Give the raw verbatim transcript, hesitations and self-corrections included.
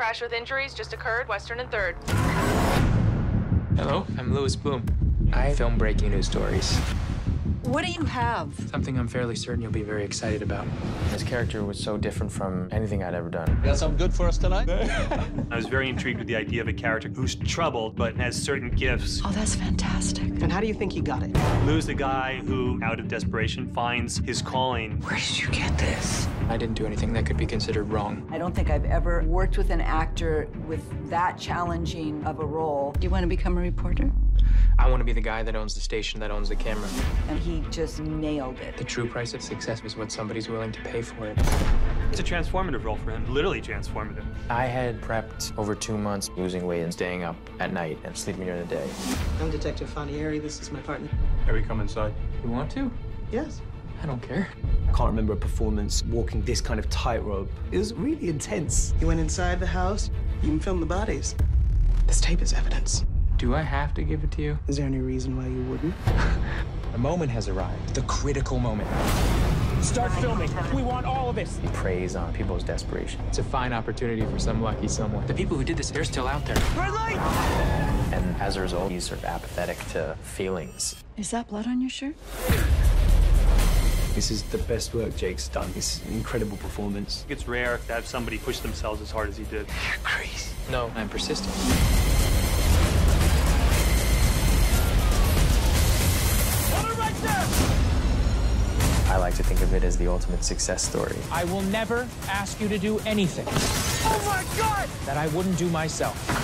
crash with injuries just occurred, Western and third. Hello, I'm Louis Boom. I film breaking news stories. What do you have? Something I'm fairly certain you'll be very excited about. His character was so different from anything I'd ever done. Got something good for us tonight? I was very intrigued with the idea of a character who's troubled but has certain gifts. Oh, that's fantastic. And how do you think you got it? Lou's the guy who, out of desperation, finds his calling. Where did you get this? I didn't do anything that could be considered wrong. I don't think I've ever worked with an actor with that challenging of a role. Do you want to become a reporter? I want to be the guy that owns the station, that owns the camera. And he just nailed it. The true price of success is what somebody's willing to pay for it. It's a transformative role for him, literally transformative. I had prepped over two months, losing weight and staying up at night and sleeping during the day. I'm Detective Fanieri. This is my partner. Can we come inside? You want to? Yes. I don't care. I can't remember a performance walking this kind of tightrope. It was really intense. He went inside the house, even filmed the bodies. This tape is evidence. Do I have to give it to you? Is there any reason why you wouldn't? The moment has arrived, the critical moment. Start filming. We want all of this. He preys on people's desperation. It's a fine opportunity for some lucky someone. The people who did this, they're still out there. Red light! And as a result, he's sort of apathetic to feelings. Is that blood on your shirt? This is the best work Jake's done. It's an incredible performance. It's rare to have somebody push themselves as hard as he did. You're crazy. No, I'm persistent. I like to think of it as the ultimate success story. I will never ask you to do anything. Oh my God! That I wouldn't do myself.